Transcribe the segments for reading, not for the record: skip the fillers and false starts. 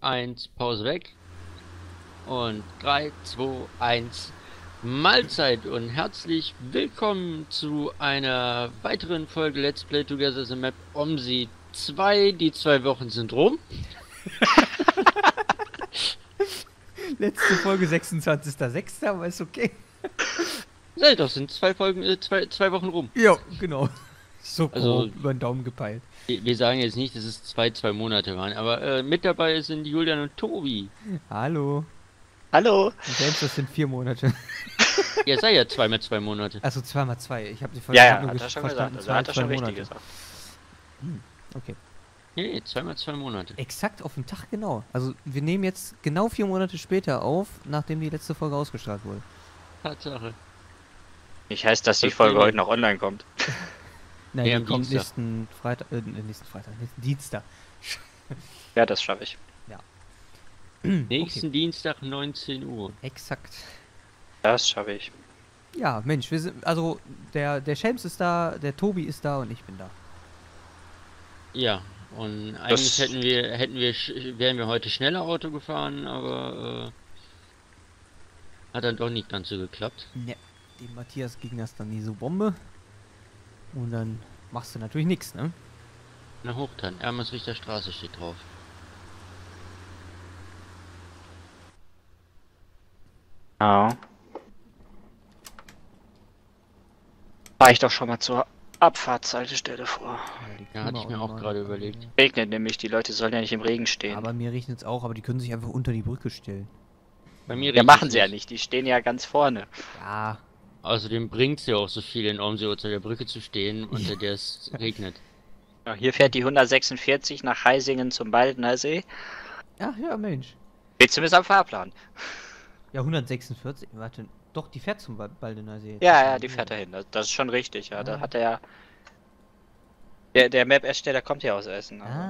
1, Pause weg. Und 3, 2, 1, Mahlzeit und herzlich willkommen zu einer weiteren Folge Let's Play Together the Map OMSI 2. Die 2 Wochen sind rum. Letzte Folge 26.06., aber ist okay. Ja, doch, sind 2 Folgen, 2 Wochen rum. Ja, genau. So Also, grob über den Daumen gepeilt. Wir sagen jetzt nicht, dass es 2 Monate waren, aber mit dabei sind Julian und Tobi. Hallo. Hallo. Und selbst das sind 4 Monate. Ja, sei ja 2 mal 2 Monate. Also 2 mal 2. Ich habe die Folge Ja, nur hat er schon verstanden. gesagt. Also hat er schon richtig Monate. gesagt. Okay. Nee, 2 mal 2 Monate. Exakt auf den Tag genau. Also wir nehmen jetzt genau 4 Monate später auf, nachdem die letzte Folge ausgestrahlt wurde. Tatsache. Ich heißt, dass die Das Folge nehmen wir. heute noch online kommt. Nein, Nee, die am kommt Dienstag. nächsten Dienstag. Ja, das schaffe ich. Nächsten Dienstag 19 Uhr. Exakt. Das schaffe ich. Ja, Mensch, wir sind, also der Schems ist da, der Tobi ist da und ich bin da. Ja, und eigentlich Das- wären wir heute schneller Auto gefahren, aber hat dann doch nicht ganz so geklappt. Ne, dem Matthias ging das dann nie so Bombe. Und dann machst du natürlich nichts, ne? Na Hochtan, Ermersrichter Straße steht drauf. Ja. War ich doch schon mal zur Abfahrtshaltestelle vor. Ja, hatte ich mir auch gerade überlegt. Regnet nämlich, die Leute sollen ja nicht im Regen stehen. Aber mir regnet es auch, aber die können sich einfach unter die Brücke stellen. Bei mir ja, regnet machen es sie ja nicht, die stehen ja ganz vorne. Ja, Außerdem bringt es ja auch so viel in Ormsee unter der Brücke zu stehen, unter der es regnet. Ja, hier fährt die 146 nach Heisingen zum Baldener See. ach ja, Mensch. Steht zumindest am Fahrplan. Ja, 146, warte, doch, die fährt zum Baldener See. Ja, die fährt dahin. Das ist schon richtig, ja. Da Ah. hat er ja. Der Map-Ersteller kommt ja aus Essen, also,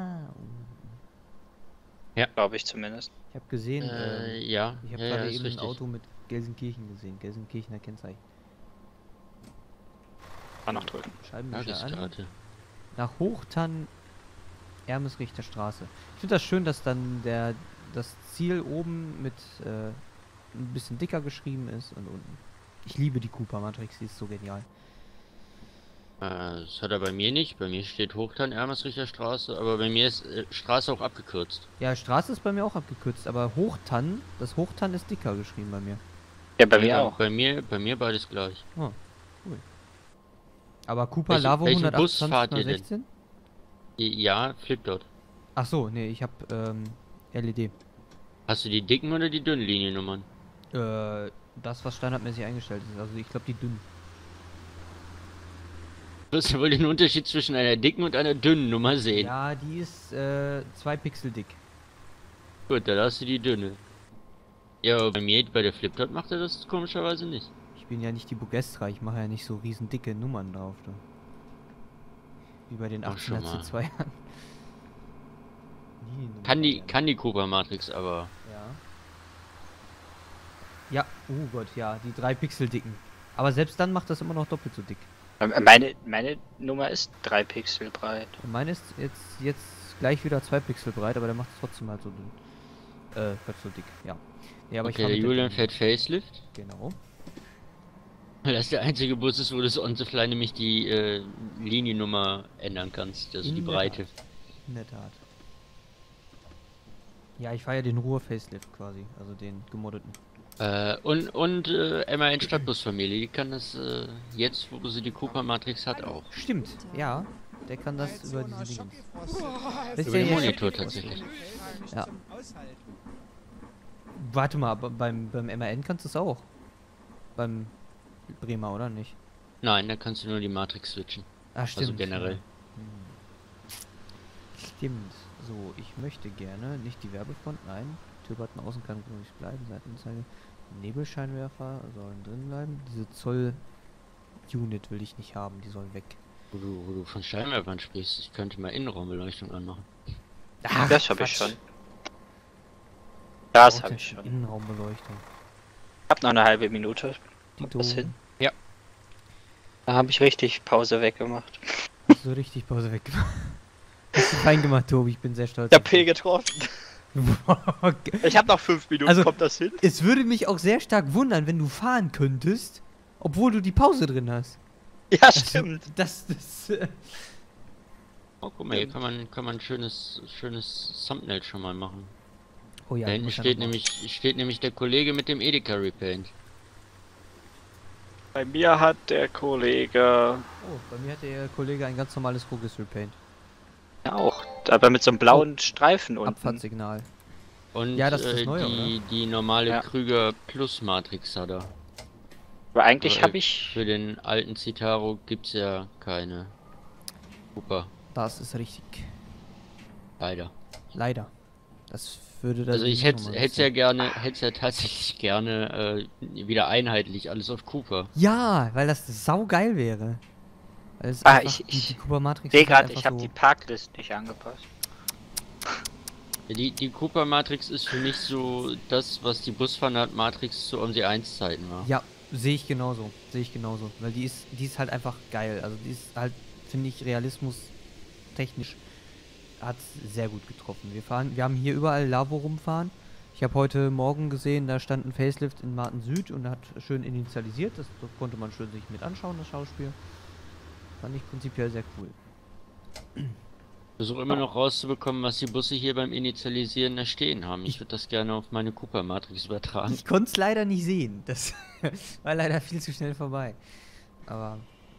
Ah, glaube ich zumindest. ich habe gesehen, Ja, ich habe ja, gerade ist eben ein richtig. Auto mit Gelsenkirchen gesehen, Gelsenkirchener Kennzeichen. Mal noch drücken. Ja, Scheibenwischer das an. gerade. Nach Hochtann, Ermesrichter Straße. Ich finde das schön, dass dann das Ziel oben mit ein bisschen dicker geschrieben ist und unten. Ich liebe die Cooper Matrix, die ist so genial. Das hat er bei mir nicht. Bei mir steht Hochtan, Ermersrichter Straße, aber bei mir ist Straße auch abgekürzt. Ja, Straße ist bei mir auch abgekürzt, aber Hochtann, das Hochtann ist dicker geschrieben bei mir. Ja, bei mir Ja, auch. Bei mir beides gleich. Oh, cool. Aber Cooper Welchen- Lavo welchen Bus fahrt ihr denn? 128 Ja, Flipdot. Ach so, nee, ich hab LED. Hast du die dicken oder die dünnen Liniennummern? Das, was standardmäßig eingestellt ist. Also ich glaube die dünnen. Du wirst ja wohl den Unterschied zwischen einer dicken und einer dünnen Nummer sehen. Ja, die ist 2 Pixel dick. Gut, dann hast du die dünne. Ja, aber bei mir, bei der Flipdot macht er das komischerweise nicht. Ich bin ja nicht die Bugestra, ich mache ja nicht so riesen dicke Nummern drauf. Du. Wie bei den Ach, schon 18er mal. C2ern. Kann die Cooper Matrix, aber Ja. Ja, oh Gott, ja, die 3 Pixel dicken. Aber selbst dann macht das immer noch doppelt so dick. Meine Nummer ist 3 Pixel breit. Und meine ist jetzt gleich wieder 2 Pixel breit, aber der macht es trotzdem halt so dünn. Halt so dick, ja. Nee, aber okay, fahr der mit Julian dünnen. fährt Facelift. Genau. Weil das der einzige Bus ist, wo du on the fly nämlich die Liniennummer ändern kannst, also In die der Breite. Tat. In der Tat. Ja, ich fahre ja den Ruhr-Facelift quasi, also den gemoddeten. Und MAN Stadtbusfamilie, die kann das jetzt, wo sie die Cooper Matrix hat, auch. Stimmt, ja. Der kann das über diese Dinge. Das ist Über ja den jetzt- Monitor tatsächlich. Ja. Warte mal, aber beim MAN kannst du es auch. Beim Bremer, oder nicht? Nein, da kannst du nur die Matrix switchen. Ah, stimmt. Also generell. Ja. Stimmt. So, ich möchte gerne nicht die Werbefront, nein. Türbutton außen kann ruhig bleiben, Seitenanzeige. Nebelscheinwerfer sollen drin bleiben. Diese Zoll-Unit will ich nicht haben, die sollen weg. Wo du von Scheinwerfern sprichst, ich könnte mal Innenraumbeleuchtung anmachen. Ach, Das habe ich Quatsch. schon. Das Braucht habe denn ich schon. Innenraumbeleuchtung. Hab noch eine halbe Minute. Dito. Was hin? Ja. Da habe ich richtig Pause weggemacht. Hast du richtig Pause weggemacht. Hast du fein gemacht, Tobi, ich bin sehr stolz. Der auf P dich. getroffen. Ich habe noch 5 Minuten, Also- kommt das hin? Es würde mich auch sehr stark wundern, wenn du fahren könntest, obwohl du die Pause drin hast. Ja, stimmt. Das Oh, guck mal, hier kann man ein schönes Thumbnail schon mal machen. Oh ja, Da ich hinten muss ja steht noch mal- nämlich der Kollege mit dem Edeka Repaint. Bei mir hat der Kollege Oh, bei mir hat der Kollege ein ganz normales Progress Repaint. ja auch, aber mit so einem blauen Streifen unten. Abfahrtssignal. Und Ja, das ist das Neue, die normale Ja. Krüger Plus Matrix hat er. Aber eigentlich Aber habe ich... Für den alten Citaro gibt's ja keine. Super, Das ist richtig. leider. Leider. Das würde dann. Also ich nicht hätte nochmal hätte ja sein. gerne, hätte ja tatsächlich gerne wieder einheitlich alles auf Cooper. Ja, weil das saugeil wäre. Weil es Ah, einfach- ich die Cooper Matrix sehe ist halt gerade, ich einfach habe so- die Parklist nicht angepasst. Die Cooper Matrix ist für mich so das, was die Busfahrt Matrix zu OMSI 1 Zeiten war. Ja, sehe ich genauso. Sehe ich genauso. Weil die ist halt einfach geil. Also die ist halt, finde ich, Realismus technisch hat sehr gut getroffen. Wir haben hier überall Lavo rumfahren. Ich habe heute Morgen gesehen, da stand ein Facelift in Martin Süd und hat schön initialisiert. Das konnte man schön sich mit anschauen, das Schauspiel. Fand ich prinzipiell sehr cool. Versuche immer noch rauszubekommen, was die Busse hier beim Initialisieren da stehen haben. Ich würde das gerne auf meine Cooper Matrix übertragen. Ich konnte es leider nicht sehen. Das war leider viel zu schnell vorbei. Aber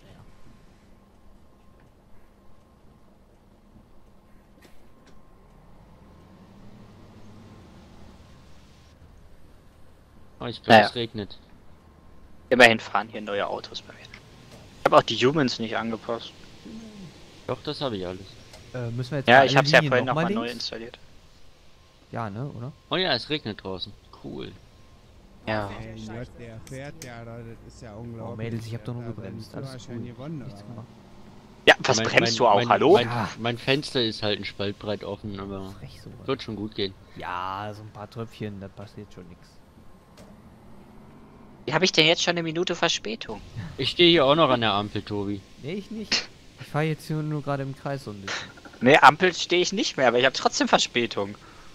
Oh, ich glaube, Naja. es regnet. Immerhin fahren hier neue Autos bei mir. Ich habe auch die Humans nicht angepasst. Doch, das habe ich alles. müssen wir jetzt Ja, bei ich alle habe es ja Linien vorhin noch mal nochmal neu links? installiert. Ja, ne, oder? Oh ja, es regnet draußen. Cool. Ja. Ey, Gott, der fährt ja, Leute, das ist ja unglaublich. Oh, Mädels, ich hab doch nur Der hat gebremst. seinen Alles Führerschein cool. gewonnen, Nichts aber- gemacht. Ja, was Mein- bremst mein- du auch, mein- hallo? Ja. Mein Fenster ist halt ein Spaltbreit offen, aber Frech sowas. wird schon gut gehen. Ja, so ein paar Tröpfchen, da passiert schon nichts. Wie habe ich denn jetzt schon eine Minute Verspätung? Ich stehe hier auch noch an der Ampel, Tobi. Nee, ich nicht. Ich fahre jetzt hier nur gerade im Kreis so ein bisschen. Ne, Ampel stehe ich nicht mehr, aber ich habe trotzdem Verspätung.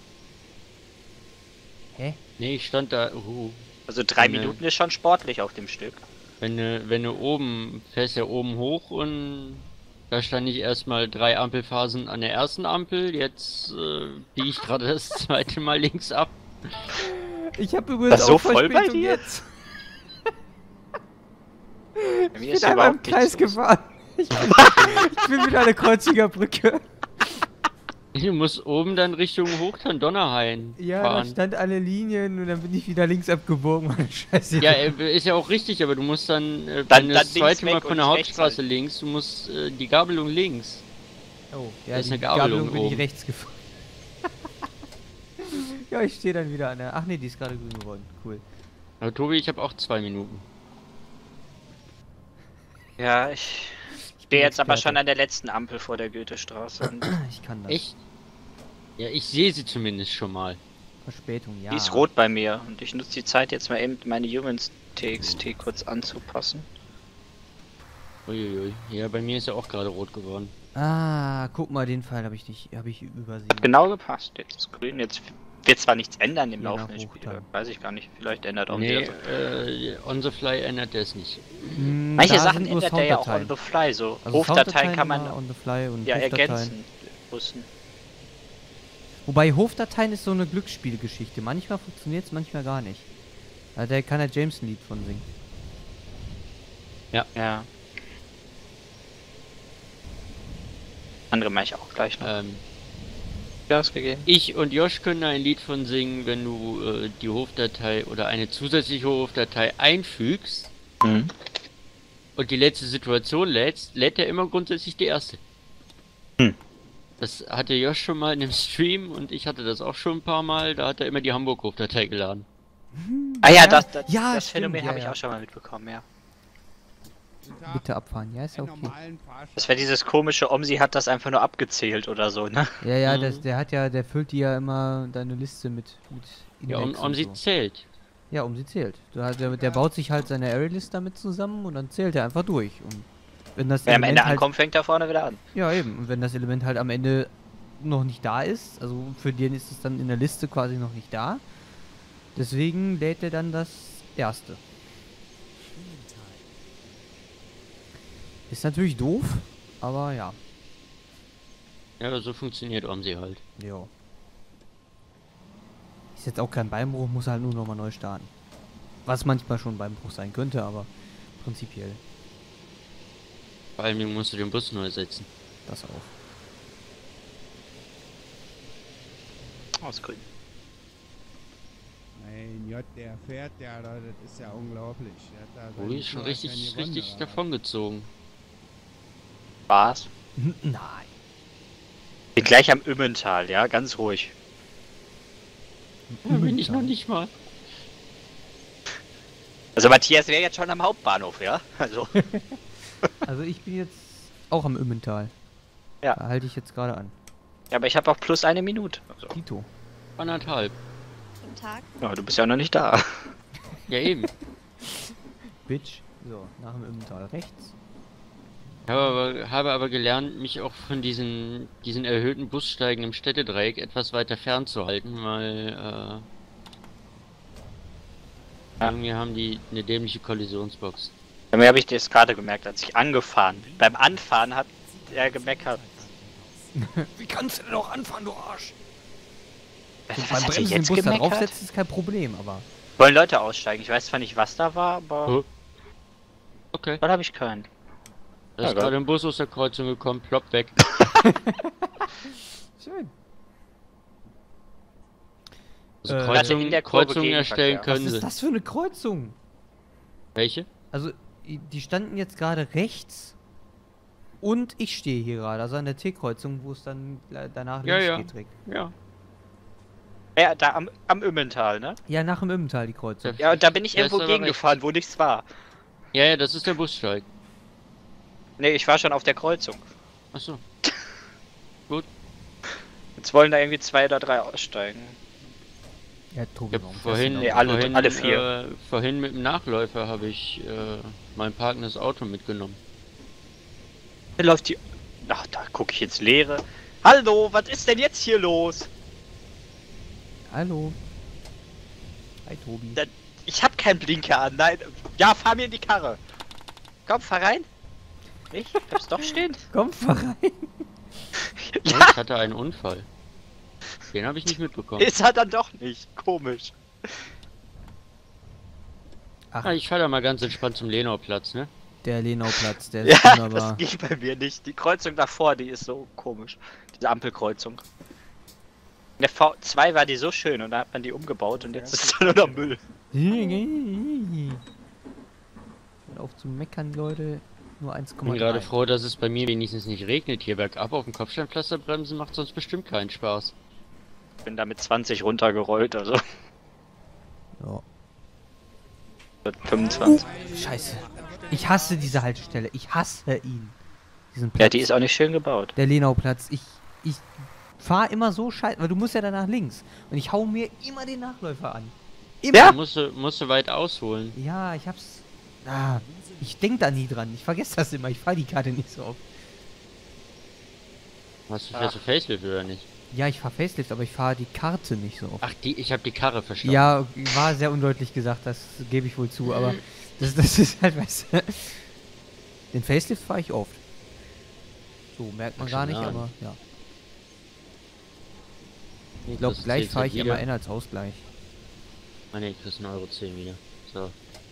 Hä? Nee, ich stand da. Also 3 Nee. Minuten ist schon sportlich auf dem Stück. Wenn du oben, fährst ja oben hoch und da stand ich erstmal 3 Ampelphasen an der ersten Ampel, jetzt biege ich gerade das zweite Mal links ab. Ich habe übrigens Das so auch voll bei Verspätung dir? jetzt. Bei mir Ich ist bin einmal im überhaupt Kreis nichts los. gefahren. Ich bin wieder an der Kreuziger Brücke. Du musst oben dann Richtung Hochtern-Donnerhain Ja, da fahren. stand alle Linien und dann bin ich wieder links abgebogen. Mann, Scheiße. Ja, ist ja auch richtig, aber du musst dann, Dann- wenn du dann das links zweite Mal weg von und der nicht rechts Hauptstraße halt. links, du musst die Gabelung links. Oh, Da ja, ist die eine Gabelung bin ich oben. rechts gefahren. Ja, ich stehe dann wieder an der... Ach nee, die ist gerade grün geworden. Cool. Aber Tobi, ich habe auch 2 Minuten. Ja, ich Ich bin stehe jetzt aber Experte. schon an der letzten Ampel vor der Goethestraße. Und Ich kann das. Echt? Ja, ich sehe sie zumindest schon mal. Verspätung, ja. die ist rot bei mir. Und ich nutze die Zeit jetzt mal eben, meine Humans TXT kurz anzupassen. Uiuiui. Ja, bei mir ist ja auch gerade rot geworden. Ah, guck mal, den Fall habe ich nicht... Habe ich übersehen. Genau gepasst. Jetzt ist grün. Jetzt wird zwar nichts ändern im Je nach laufenden Spiel. Hochtime. Weiß ich gar nicht. Vielleicht ändert auch Nee, der. on the fly ändert der es nicht. Manche Da Sachen sind nur ändert der ja auch on Sounddateien. the fly. So Also Hofdateien kann man immer on the fly und ja Hofdateien. ergänzen. Bussen. Wobei Hofdateien ist so eine Glücksspielgeschichte. Manchmal funktioniert es, manchmal gar nicht. Da kann der James ein Lied von singen. Ja. Andere mache ich auch gleich noch. Gas gegeben. Ich und Josh können da ein Lied von singen, wenn du die Hofdatei oder eine zusätzliche Hofdatei einfügst Mhm. und die letzte Situation lädst, lädt er immer grundsätzlich die erste. Hm. Das hatte Josh schon mal in dem Stream und ich hatte das auch schon ein paar Mal, da hat er immer die Hamburg-Hofdatei geladen. Ah ja, Ja, das ja, stimmt, Phänomen ja, habe ich ja. auch schon mal mitbekommen, ja. Bitte abfahren, ja, ist ja Einen okay. normalen Fahrschein. Das wäre dieses komische, Omsi hat das einfach nur abgezählt oder so, ne? Ja, ja, Mhm. der füllt dir ja immer deine Liste mit Ja, Index um und sie so. zählt. Ja, sie zählt. Der baut sich halt seine Array-List damit zusammen und dann zählt er einfach durch. Und wenn das Wer am Ende halt, ankommt, fängt er vorne wieder an. ja eben, und wenn das Element halt am Ende noch nicht da ist. Also für den ist es dann in der Liste quasi noch nicht da. Deswegen lädt er dann das erste. Ist natürlich doof, aber ja. Ja, so funktioniert OMSI halt. Jo. Ist jetzt auch kein Beinbruch, muss halt nur nochmal neu starten. Was manchmal schon Beinbruch sein könnte, aber prinzipiell Vor allem musst du den Bus neu setzen. das auch. Aus Grün. Mein Gott, der fährt ja, das ist ja unglaublich. Der hat da Ui, seinen ist schon Führerschein richtig, gewonnen, richtig oder was? davongezogen. Spaß. Nein. Bin gleich am Immental, ja, ganz ruhig. Da bin ich noch nicht mal. Also Matthias wäre jetzt schon am Hauptbahnhof, ja? Also. Also ich bin jetzt auch am Immental. Ja. Da halte ich jetzt gerade an. Ja, aber ich habe auch plus 1 Minute. Also. Tito. 1,5. Guten Tag. Ja, du bist ja noch nicht da. Ja, eben. Bitch. So, nach dem Immental rechts. Habe aber gelernt, mich auch von diesen erhöhten Bussteigen im Städtedreieck etwas weiter fernzuhalten, weil irgendwie haben die eine dämliche Kollisionsbox. Bei mir habe ich das gerade gemerkt, als ich angefahren bin. Beim Anfahren hat er gemeckert. Wie kannst du denn auch anfahren, du Arsch? Was Beim hat er Bremsen den jetzt Bus da gemeckert? draufsetzen ist kein Problem, aber... Wollen Leute aussteigen? Ich weiß zwar nicht, was da war, aber Oh. Okay. dann habe ich keinen. Da Ja, ist geil. gerade ein Bus aus der Kreuzung gekommen, plopp weg. Schön. Also Äh, Kreuzungen, in der Kurve Kreuzungen erstellen Gegenverkehr. Was können ist sie. das für eine Kreuzung? Welche? Also, die standen jetzt gerade rechts und ich stehe hier gerade, also an der T-Kreuzung, wo es dann danach Ja, links ja. geht direkt. Ja. Ja, da am Immental, ne? Ja, nach dem Immental die Kreuzung. Ja, und da bin ich Der ist irgendwo aber gegengefahren, wo nichts war. Ja, das ist der Bussteig. Ne, ich war schon auf der Kreuzung. Achso. Jetzt wollen da irgendwie 2 oder 3 aussteigen. Ja, Ich Tobi, hab warum vorhin, fährst Nee, du alle- alle 4. Vorhin mit dem Nachläufer habe ich mein parkendes Auto mitgenommen. Da läuft die... Ach, da gucke ich ins Leere. Hallo, was ist denn jetzt hier los? da? Hallo. Hi, Tobi. Da- Ich hab keinen Blinker an, nein. Ja, fahr mir in die Karre. Komm, fahr rein. Ich hab's doch stehen. Komm, fahr rein. Ich Ja, hatte einen Unfall. Den habe ich nicht mitbekommen. ist er dann doch nicht. Komisch. Ach, Ah, ich fahre da mal ganz entspannt zum Lenauplatz, ne? der Lenauplatz, der ist Ja, wunderbar. das geht bei mir nicht. Die Kreuzung davor, die ist so komisch. Diese Ampelkreuzung. In der V2 war die so schön und da hat man die umgebaut und jetzt ist da nur noch Müll. Hört auf zu meckern, Leute. Nur 1,3. Ich bin gerade froh, dass es bei mir wenigstens nicht regnet. Hier bergab auf dem Kopfsteinpflasterbremsen macht sonst bestimmt keinen Spaß. Bin da mit 20 runtergerollt, also Ja. 25. Scheiße. Ich hasse diese Haltestelle. Ich hasse ihn. Diesen Platz. Ja, die ist auch nicht schön gebaut. Der Lenauplatz. Ich fahre immer so scheiße, weil du musst ja danach links. Und ich hau mir immer den Nachläufer an. Immer. Ja. Da musst du weit ausholen. Ja, ich hab's. Ah, ich denk da nie dran. Ich vergesse das immer. Ich fahre die Karte nicht so oft. Hast du fährst du Facelift oder nicht? Ja, ich fahre Facelift, aber ich fahre die Karte nicht so oft. Ach, ich habe die Karre verstanden. Ja, war sehr undeutlich gesagt, das gebe ich wohl zu, aber das ist halt, weißt du. Den Facelift fahre ich oft. So, merkt man Ach, gar schon nicht, an. aber ja. Ich Das glaube, gleich zählt fahre halt ich wieder. MAN als Ausgleich. Ah ne, kriegst 1,10 Euro wieder. So.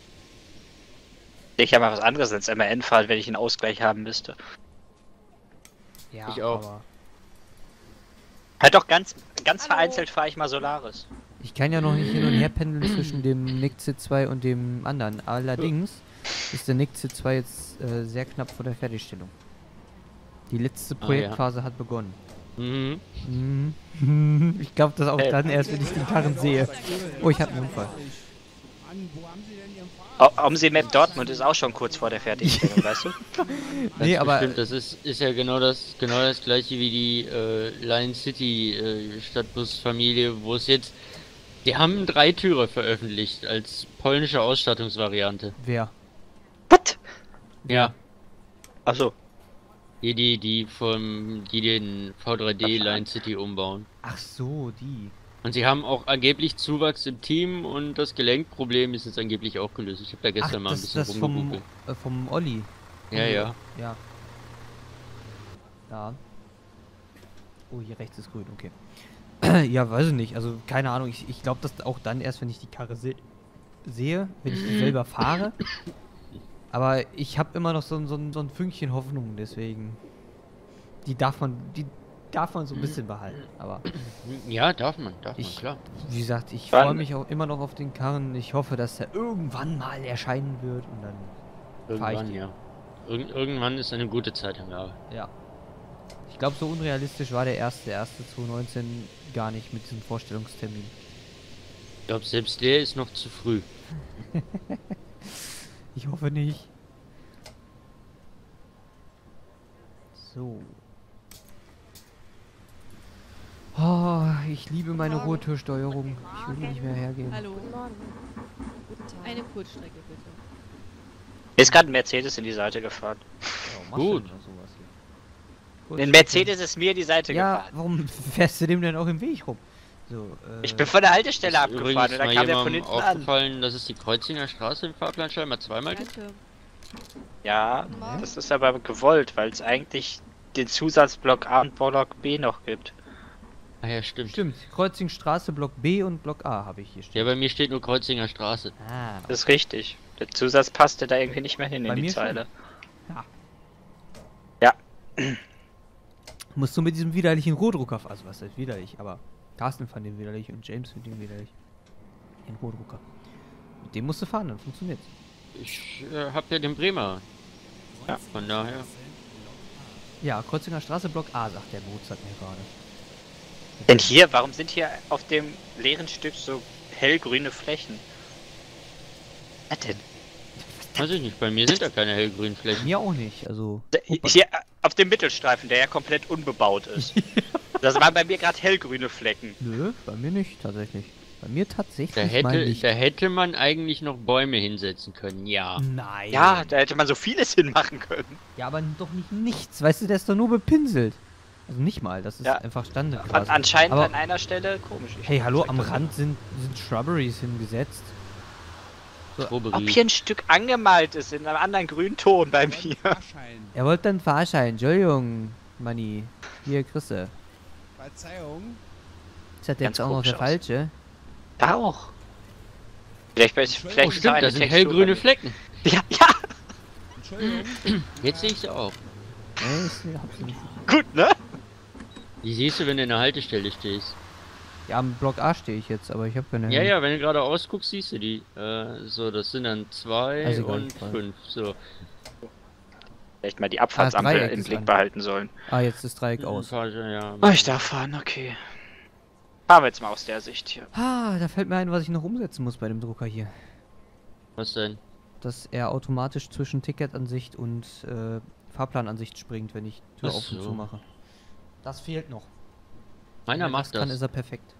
Ich habe mal was anderes als MAN fahren, wenn ich einen Ausgleich haben müsste. Ja, Ich auch. aber Halt doch ganz vereinzelt fahre ich mal Solaris. ich kann ja noch nicht hin und her pendeln zwischen dem Nick C2 und dem anderen. Allerdings ist der Nick C2 jetzt sehr knapp vor der Fertigstellung. Die letzte ja. Projektphase hat begonnen. Mhm. Mhm. Ich glaube das auch Hey. dann erst, wenn ich den Karren sehe. Oh, ich hatte einen Unfall. Mann, wo haben Sie denn Ihren Fahrrad? Omsi Map Dortmund ist auch schon kurz vor der Fertigstellung, weißt du? Nee, aber Stimmt, das ist ja genau das gleiche wie die Lion City Stadtbusfamilie, wo es jetzt. Die haben einen Dreitürer veröffentlicht als polnische Ausstattungsvariante. wer? What? Ja. Achso. Hier die den V3D Line City umbauen. Ach so, die. Und sie haben auch angeblich Zuwachs im Team und das Gelenkproblem ist jetzt angeblich auch gelöst. Ich habe da gestern mal ein bisschen das vom, rumgegoogelt. vom Olli. Ja, ja. Ja. Ja. Oh, hier rechts ist grün, okay. Ja, weiß ich nicht. Also, keine Ahnung. Ich glaube, das auch dann erst, wenn ich die Karre sehe, wenn ich die selber fahre. Aber ich habe immer noch so ein Fünkchen Hoffnung, deswegen. Die darf man so ein bisschen behalten. Aber Ja, darf man, klar. wie gesagt, ich Wann? freue mich auch immer noch auf den Karren. Ich hoffe, dass er irgendwann mal erscheinen wird und dann fahre ich Irgendwann, den. ja. Irgendwann ist eine gute Zeitangabe. Ja. Ich glaube, so unrealistisch war der erste 2019 gar nicht mit diesem Vorstellungstermin. Ich glaube, selbst der ist noch zu früh. Ich hoffe nicht. So. Oh, ich liebe meine Morgen. Ruhetürsteuerung. Ich will die nicht mehr hergeben. Hallo. Guten Morgen. Guten Tag. Eine Kurzstrecke bitte. Mir ist gerade ein Mercedes in die Seite gefahren. Warum machst Gut. du denn sowas hier? Ein Mercedes ist mir in die Seite Ja, gefahren. warum fährst du dem denn auch im Weg rum? So, Ich bin von der Haltestelle Ist abgefahren übrigens und dann mal kam der von jemandem hinten an. aufgefallen, dass es die Kreuzinger Straße im Fahrplan scheinbar zweimal gibt. Danke. Ja, Morgen. das ist aber gewollt, weil es eigentlich den Zusatzblock A und Block B noch gibt. Ah ja, stimmt. stimmt. Kreuzingstraße, Block B und Block A habe ich hier Ja, stehen. bei mir steht nur Kreuzinger Straße. Ah, Das ist richtig. Der Zusatz passte da irgendwie nicht mehr hin Bei in die mir schon. Zeile. musst du mit diesem widerlichen Rohdrucker, also was heißt widerlich, aber Carsten fand den widerlich und James findet ihn widerlich. Den Rohdrucker. Mit dem musst du fahren, dann funktioniert's. Ich hab ja den Bremer. Ja, von daher. Ja, Kreuzinger Straße, Block A, sagt der Mozart mir gerade. Denn hier, warum sind hier auf dem leeren Stück so hellgrüne Flächen? Was denn? Weiß ich nicht, bei mir sind da keine hellgrünen Flächen. Mir auch nicht, also. Hier auf dem Mittelstreifen, der ja komplett unbebaut ist. Das waren bei mir gerade hellgrüne Flecken. Nö, bei mir nicht, tatsächlich. Bei mir tatsächlich Da mal nicht. hätte man eigentlich noch Bäume hinsetzen können, ja. Nein. Ja, da hätte man so vieles hinmachen können. Ja, aber doch nicht nichts. Weißt du, der ist doch nur bepinselt. Also nicht mal, das ist Ja. einfach Standard. Anscheinend Aber- an einer Stelle komisch. Hey, hallo, am Check das Rand sind Shrubberies hingesetzt. mal. Ob Strawberry. hier ein Stück angemalt ist in einem anderen Grünton bei mir. Fahrschein. Er wollte einen Fahrschein. Entschuldigung, Manni. Hier, Chrisse. Verzeihung. Ist das Ganz jetzt auch noch komisch der aus. falsche? Da auch. Vielleicht Oh, ist da stimmt, eine das sind Textur hellgrüne bei mir. Flecken. Ja, ja, Entschuldigung. Jetzt sehe ich sie auch. Nee, ich hab's nicht. gut, ne? Die siehst du, wenn du in der Haltestelle stehst. Ja, am Block A stehe ich jetzt, aber ich habe keine. Ja, ja, wenn du gerade ausguckst, siehst du die. So, das sind dann 2 Also gar und nicht, 5. So. Vielleicht mal die Abfahrtsampel Dreieck im ist Blick an. behalten sollen. Ah, jetzt ist Dreieck aus. Ja. Oh, ich darf fahren, okay. Fahren wir jetzt mal aus der Sicht hier. Ah, da fällt mir ein, was ich noch umsetzen muss bei dem Drucker hier. Was denn? Dass er automatisch zwischen Ticketansicht und Fahrplanansicht springt, wenn ich Tür Ach auf und so. zu mache. Das fehlt noch. Meiner Wenn er macht kann, das. ist er perfekt.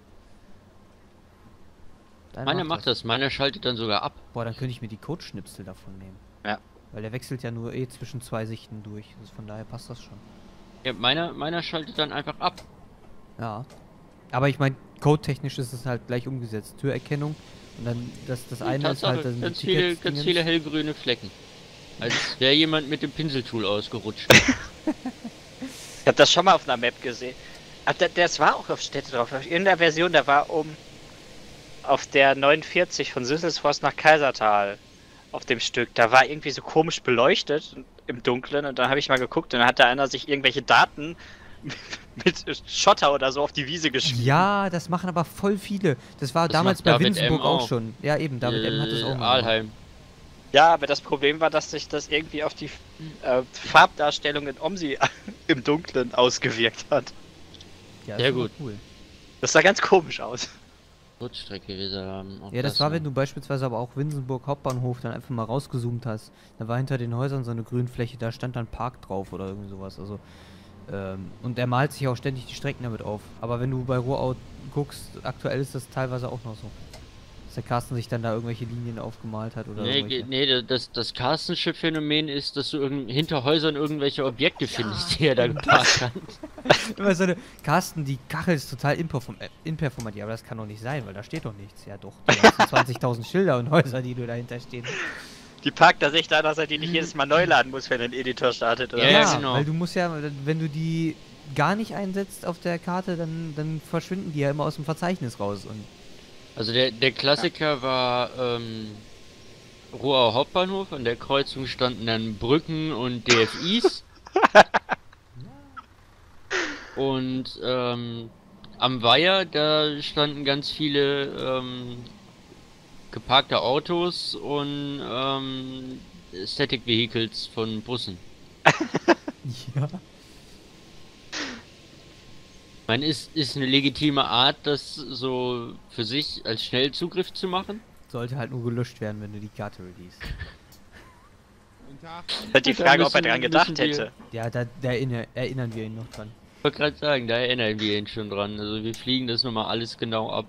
Deiner Meiner macht das. Meiner schaltet dann sogar ab. Boah, dann könnte ich mir die Codeschnipsel davon nehmen. Ja. Weil der wechselt ja nur eh zwischen zwei Sichten durch. Also von daher passt das schon. Ja, meiner schaltet dann einfach ab. Ja. Aber ich meine, codetechnisch ist es halt gleich umgesetzt. Türerkennung und dann das eine ist halt das ganz viele hellgrüne Flecken. Als wäre jemand mit dem Pinseltool ausgerutscht. Ich habe das schon mal auf einer Map gesehen. Ach, das war auch auf Städte drauf. Auf irgendeiner Version, da war auf der 49 von Süsselsforst nach Kaisertal auf dem Stück. Da war irgendwie so komisch beleuchtet im Dunkeln und dann habe ich mal geguckt und dann hat da einer sich irgendwelche Daten mit Schotter oder so auf die Wiese geschrieben. Ja, das machen aber voll viele. Das war Das damals macht bei David Winsenburg M. auch auch. schon. Ja, eben, David M. hat das auch mal. Aalheim. Ja, aber das Problem war, dass sich das irgendwie auf die Farbdarstellung in OMSI im Dunkeln ausgewirkt hat. Ja, Sehr ist aber gut. Cool. Das sah ganz komisch aus. Kurzstrecke wir haben. Ja, das war, wenn du beispielsweise aber auch Winsenburg Hauptbahnhof dann einfach mal rausgezoomt hast. Da war hinter den Häusern so eine Grünfläche, da stand dann Park drauf oder irgendwie sowas. Also, und er malt sich auch ständig die Strecken damit auf. Aber wenn du bei Ruhrau guckst, aktuell ist das teilweise auch noch so. Dass der Carsten sich dann da irgendwelche Linien aufgemalt hat oder Nee, irgendwelche... nee, das Carstensche Phänomen ist, dass du hinter Häusern irgendwelche Objekte findest, die er da geparkt hat. Immer so eine... Carsten, die Kachel ist total imperformativ, aber das kann doch nicht sein, weil da steht doch nichts. Ja doch, die ganzen 20.000 Schilder und Häuser, die du dahinter stehen. Die parkt er sich da, dass er die nicht jedes Mal neu laden muss, wenn er einen Editor startet, oder? Ja, was? genau. Weil du musst ja, wenn du die gar nicht einsetzt auf der Karte, dann verschwinden die ja immer aus dem Verzeichnis raus. Und Also der Klassiker war Ruhr Hauptbahnhof, an der Kreuzung standen dann Brücken und DFIs. Und am Weiher, da standen ganz viele geparkte Autos und Static Vehicles von Bussen. ja. Ich meine, ist eine legitime Art, das so für sich als Schnellzugriff zu machen. Sollte halt nur gelöscht werden, wenn du die Karte release. Guten Tag. Ist halt die Da Frage, ob er müssen- dran gedacht müssen wir- hätte. Ja, da erinnern wir ihn noch dran. Ich wollte gerade sagen, da erinnern wir ihn schon dran. Also wir fliegen das nochmal alles genau ab.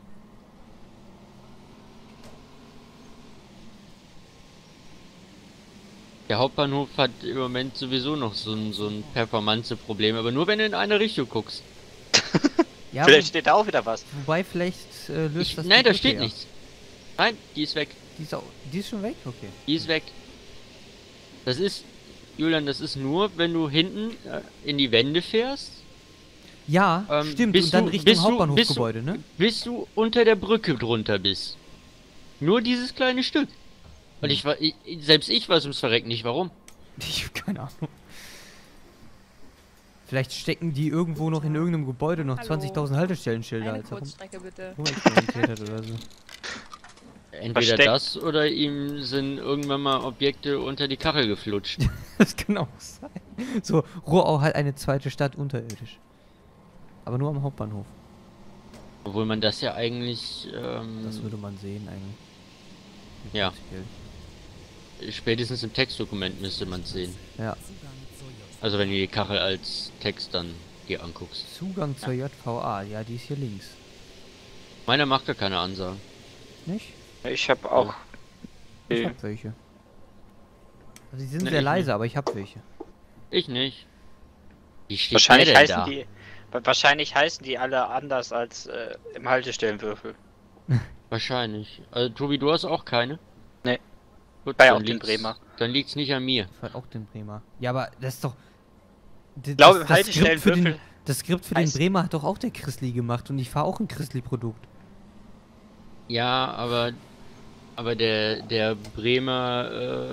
Der Hauptbahnhof hat im Moment sowieso noch so ein Performance-Problem, aber nur wenn du in eine Richtung guckst. Ja, Vielleicht steht da auch wieder was. wobei vielleicht löst das Nein, die da Brücke steht ja. nichts. Nein, die ist weg. Die ist schon weg? Okay. Die ist weg. Das ist, Julian, das ist nur, wenn du hinten in die Wände fährst, Ja, stimmt. bis Und dann du- Richtung bis du- Hauptbahnhofgebäude, ne? bis du unter der Brücke drunter bist. Nur dieses kleine Stück. Und selbst ich weiß ums Verrecken nicht warum. Ich hab keine Ahnung. Vielleicht stecken die irgendwo noch in irgendeinem Gebäude noch Hallo. 20.000 Haltestellenschilder, Eine als er Kurzstrecke bitte. rumexperimentiert hat oder so. Entweder Versteckt. das oder ihm sind irgendwann mal Objekte unter die Kachel geflutscht. Das kann auch sein. So, Ruhrau hat eine zweite Stadt unterirdisch. Aber nur am Hauptbahnhof. Obwohl man das ja eigentlich Das würde man sehen eigentlich. Ja. Prinzipiell. spätestens im Textdokument müsste man es sehen. Ja. Also wenn du die Kachel als Text dann dir anguckst. Zugang zur JVA, ja, die ist hier links. Meiner macht gar keine Ansagen. Nicht? Ich habe auch. Ich hab welche. Also die sind Ne, sehr ich leise, nicht. aber ich hab welche. Ich nicht. Wie steht Wahrscheinlich der denn heißen da? die. Wahrscheinlich heißen die alle anders als im Haltestellenwürfel. Wahrscheinlich. Also Tobi, du hast auch keine? Nee. Gut, War ja dann auch den liegt's- Bremer. Dann liegt's nicht an mir. Ich fand auch den Bremer. Ja, aber das ist doch. Ich glaube, im Skript für den, Haltestellenwürfel. das Skript für den heißt- Bremer hat doch auch der Chrisli gemacht und ich fahre auch ein Chrisli-Produkt. Ja, aber der Bremer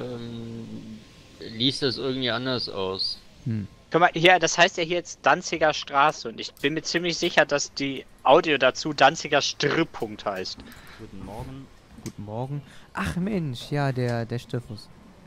liest das irgendwie anders aus. Guck mal, hier, das heißt ja hier jetzt Danziger Straße und ich bin mir ziemlich sicher, dass die Audio dazu Danziger Strippunkt heißt. Guten Morgen. Guten Morgen. Ach Mensch, ja, der Stiffus.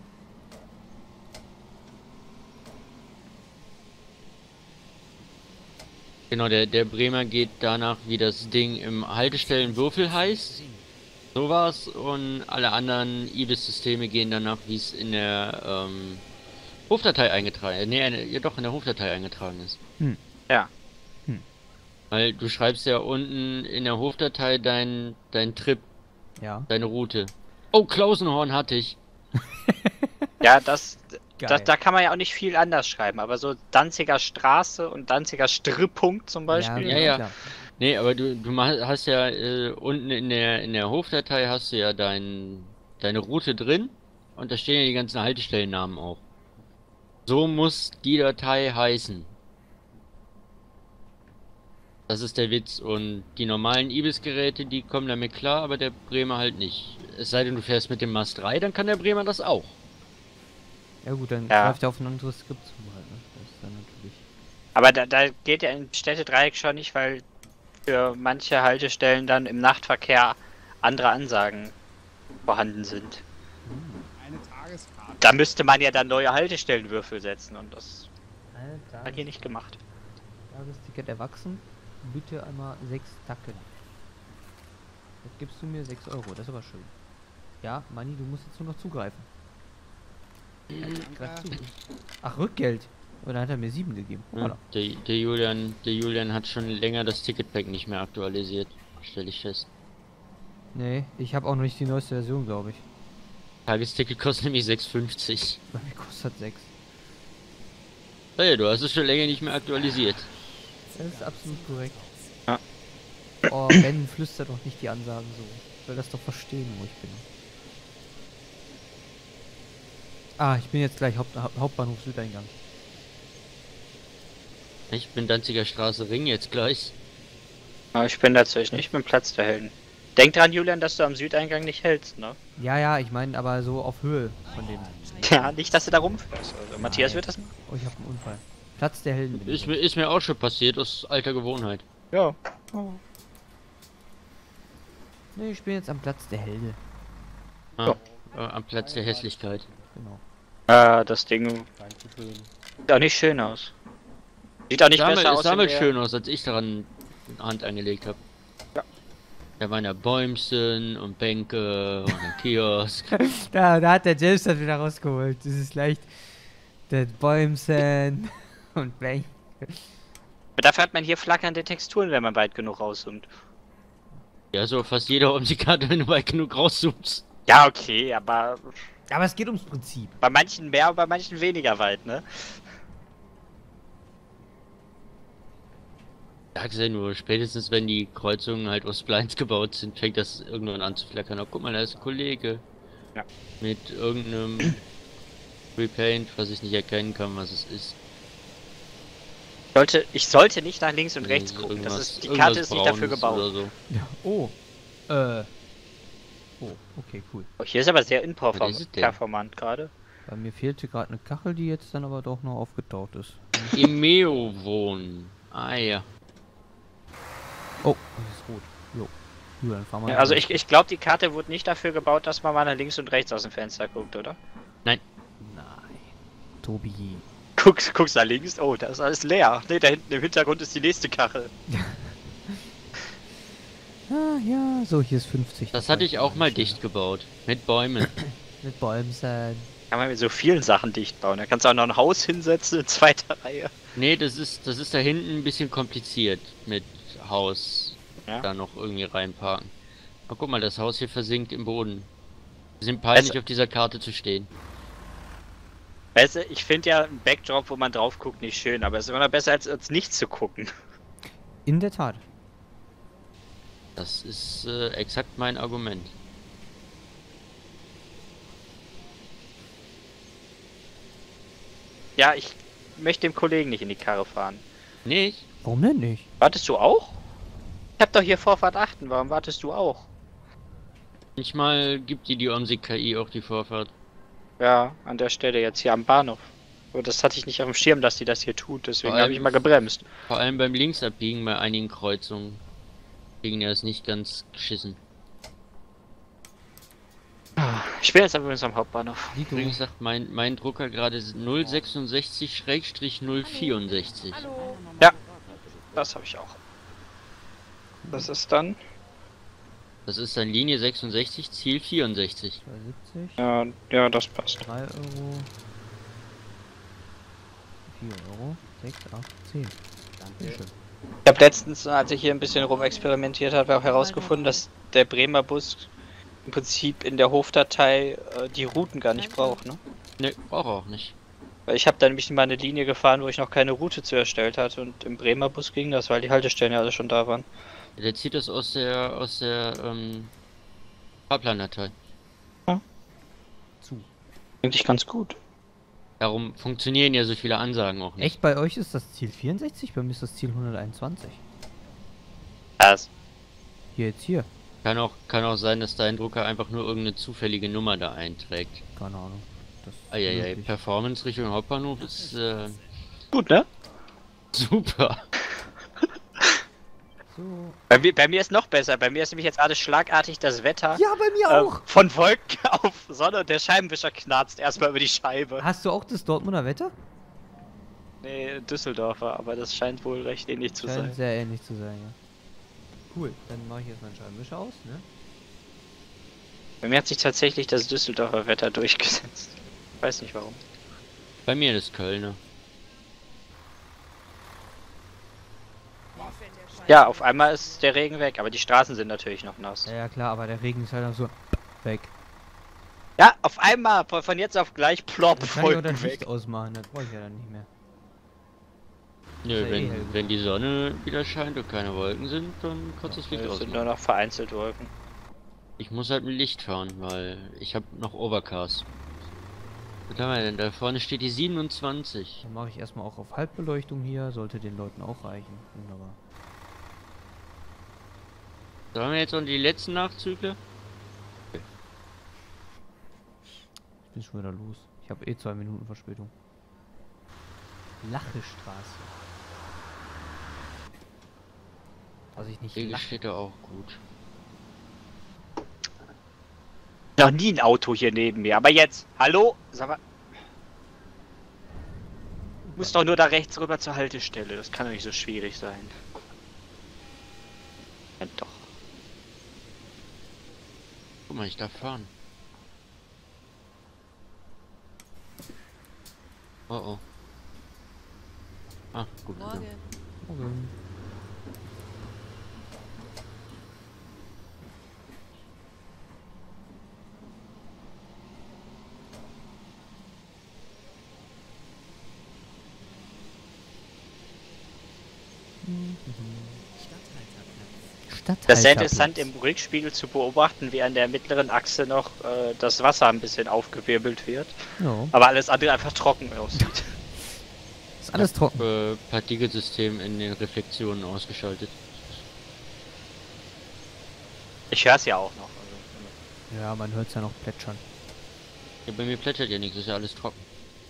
Genau, der Bremer geht danach, wie das Ding im Haltestellenwürfel heißt. So war's. Und alle anderen IBIS-Systeme gehen danach, wie es in der Hofdatei eingetragen ja doch, in der Hofdatei eingetragen ist. Ja. Weil du schreibst ja unten in der Hofdatei dein Trip, Ja. deine Route. Oh, Klausenhorn hatte ich. Ja, Geil. da kann man ja auch nicht viel anders schreiben, aber so Danziger Straße und Danziger Strippunkt zum Beispiel. Ja. klar. Nee, aber du hast ja unten in der Hofdatei hast du ja deine Route drin und da stehen ja die ganzen Haltestellennamen auch. So muss die Datei heißen. Das ist der Witz und die normalen IBIS-Geräte, die kommen damit klar, aber der Bremer halt nicht. Es sei denn, du fährst mit dem Mast 3, dann kann der Bremer das auch. Ja gut, dann Ja. greift er auf ein anderes Skript zu halt, ne? Das ist dann natürlich. Aber da geht ja im Städtedreieck schon nicht, weil für manche Haltestellen dann im Nachtverkehr andere Ansagen vorhanden sind. Eine Tageskarte. Da müsste man ja dann neue Haltestellenwürfel setzen und das hat hier nicht gemacht. Tagesticket erwachsen. Bitte einmal 6 Tacken. Jetzt gibst du mir 6 Euro, das ist aber schön. Ja, Manni, du musst jetzt nur noch zugreifen. Greif zu. Ach, Rückgeld. Aber dann hat er mir 7 gegeben. Ja, Voilà. der Julian hat schon länger das Ticketpack nicht mehr aktualisiert, stelle ich fest. Nee, ich habe auch noch nicht die neueste Version, glaube ich. Tagesticket kostet nämlich 6,50. Bei mir kostet 6. Hey, du hast es schon länger nicht mehr aktualisiert. Das ist absolut korrekt. Ja. Oh, Ben, flüster doch nicht die Ansagen so. Ich will das doch verstehen, wo ich bin. Ah, ich bin jetzt gleich Hauptbahnhof Südeingang. Ich bin Danziger Straße Ring jetzt gleich. Aber ich bin dazwischen, ich bin Platz der Helden. Denk dran, Julian, dass du am Südeingang nicht hältst, ne? Ja, ja, ich meine aber so auf Höhe von dem. Ja, nicht, dass du da rumfährst. Also, Matthias wird das machen. Oh, ich habe einen Unfall. Platz der Helden bin ich. Ist mir auch schon passiert, aus alter Gewohnheit. Ja. Nee, ich bin jetzt am Platz der Helden. Ah, am Platz der Hässlichkeit. Genau. Das Ding sieht auch nicht schön aus. Sieht auch nicht besser aus. Es sah in mal der- schön aus, als ich daran eine Hand angelegt habe. Ja. Da waren ja Bäumchen und Bänke und ein Kiosk. Da hat der James das wieder rausgeholt. Das ist leicht. Der Bäumchen und Bang. Aber dafür hat man hier flackernde Texturen, wenn man weit genug rauszoomt. Ja, so fast jeder um die Karte, wenn du weit genug rauszoomst. Ja, okay, aber Aber es geht ums Prinzip. bei manchen mehr, bei manchen weniger weit, ne? Sag's ja nur, spätestens wenn die Kreuzungen halt aus Splines gebaut sind, fängt das irgendwann an zu flackern. Oh, guck mal, da ist ein Kollege. Ja. Mit irgendeinem Repaint, was ich nicht erkennen kann, was es ist. Ich sollte nicht nach links und rechts Nee, gucken. Das irgendwas- ist, die Karte irgendwas ist nicht dafür Braunes gebaut. oder so. Ja. Oh. Oh, okay, cool. Oh, hier ist aber sehr Was ist es denn? performant gerade. Bei mir fehlte gerade eine Kachel, die jetzt dann aber doch noch aufgetaucht ist. Im Meo wohnen. Ah ja. Oh, das ist rot. Jo. Jo, dann fahren wir. Ja, also ich glaube, die Karte wurde nicht dafür gebaut, dass man mal nach links und rechts aus dem Fenster guckt, oder? Nein. Tobi. Guckst nach links, oh, da ist alles leer. Ne, da hinten im Hintergrund ist die nächste Kachel. Ah, ja, so, hier ist 50. Das hatte ich auch mal dicht gebaut. Mit Bäumen. Mit Bäumen sein. Kann man mit so vielen Sachen dicht bauen. Da kannst du auch noch ein Haus hinsetzen in zweiter Reihe. Nee, das ist da hinten ein bisschen kompliziert mit Haus. Ja. Da noch irgendwie reinparken. Aber guck mal, das Haus hier versinkt im Boden. Wir sind peinlich Also- auf dieser Karte zu stehen. Weißt du, ich finde ja ein Backdrop, wo man drauf guckt, nicht schön, aber es ist immer noch besser, als nichts zu gucken. In der Tat. Das ist exakt mein Argument. Ja, ich möchte dem Kollegen nicht in die Karre fahren. Nicht? Warum denn nicht? Wartest du auch? Ich hab doch hier Vorfahrt 8, warum wartest du auch? Manchmal gibt die OMSI KI auch die Vorfahrt. Ja, an der Stelle jetzt hier am Bahnhof. Aber das hatte ich nicht auf dem Schirm, dass die das hier tut, deswegen Vor allem- habe ich mal gebremst. Vor allem beim Linksabbiegen bei einigen Kreuzungen. Kriegen ja das nicht ganz geschissen. Ich bin jetzt übrigens am Hauptbahnhof. Nico. Übrigens sagt mein Drucker gerade 066-064. Das habe ich auch. Das ist dann. Das ist dann Linie 66, Ziel 64. 2,70. Ja, das passt. 3 Euro. 4 Euro. 6, 8, 10. Dankeschön. Ich habe letztens, als ich hier ein bisschen rumexperimentiert habe, auch herausgefunden, dass der Bremer Bus im Prinzip in der Hofdatei die Routen gar nicht braucht, ne? Ne, braucht er auch nicht. Weil ich habe da nämlich mal eine Linie gefahren, wo ich noch keine Route zu erstellt hatte und im Bremer Bus ging das, weil die Haltestellen ja alle schon da waren. Der zieht das aus der Fahrplandatei. Zu. Eigentlich ganz gut. Darum funktionieren ja so viele Ansagen auch nicht. Echt, bei euch ist das Ziel 64? Bei mir ist das Ziel 121. Das. Hier, jetzt hier. Kann auch sein, dass dein Drucker einfach nur irgendeine zufällige Nummer da einträgt. Keine Ahnung. Das ist Eieiei, möglich. Performance Richtung Hauptbahnhof ist Gut, ne? super. So. Bei mir ist noch besser. Bei mir ist nämlich jetzt alles schlagartig das Wetter. Ja, bei mir auch. Von Wolken auf Sonne und der Scheibenwischer knarzt erstmal über die Scheibe. Hast du auch das Dortmunder Wetter? Nee, Düsseldorfer, aber das scheint wohl recht ähnlich zu sein. Scheint sehr ähnlich zu sein, ja. Cool, dann mache ich jetzt meinen Scheibenwischer aus, ne? Bei mir hat sich tatsächlich das Düsseldorfer Wetter durchgesetzt. Weiß nicht warum. Bei mir das Kölner. Ja, auf einmal ist der Regen weg, aber die Straßen sind natürlich noch nass. Ja, ja klar, aber der Regen ist halt auch so weg. Ja, auf einmal, von jetzt auf gleich, plopp, Dann kann ich auch das Wolken Licht weg. ausmachen, das brauche ich ja dann nicht mehr. Nö, Ist ja eh hell wenn die Sonne wieder scheint und keine Wolken sind, dann kannst du das Licht Es sind nur ausmachen. noch vereinzelt Wolken. Ich muss halt mit Licht fahren, weil ich habe noch Overcast. Was haben wir denn? Da vorne steht die 27. Dann mache ich erstmal auch auf Halbbeleuchtung hier, sollte den Leuten auch reichen. Wunderbar. Sollen wir jetzt noch die letzten Nachzügler? Ich bin schon wieder los. Ich habe eh 2 Minuten Verspätung. Lachestraße. Was ich nicht Wege lache. steht da auch gut. Noch nie ein Auto hier neben mir, aber jetzt, hallo? Sag mal. Muss doch nur da rechts rüber zur Haltestelle, das kann doch nicht so schwierig sein. Ja, doch. Guck mal, ich darf fahren. Oh oh. Ah, gut. Morgen. Morgen. Das ist sehr interessant im Rückspiegel zu beobachten, wie an der mittleren Achse noch das Wasser ein bisschen aufgewirbelt wird. Ja, Aber alles andere einfach trocken aussieht. ist alles trocken. Partikelsystem in den Reflexionen ausgeschaltet. Ich höre es ja auch noch. Also. Ja, man hört es ja noch plätschern. Ja, bei mir plätschert ja nichts, ist ja alles trocken.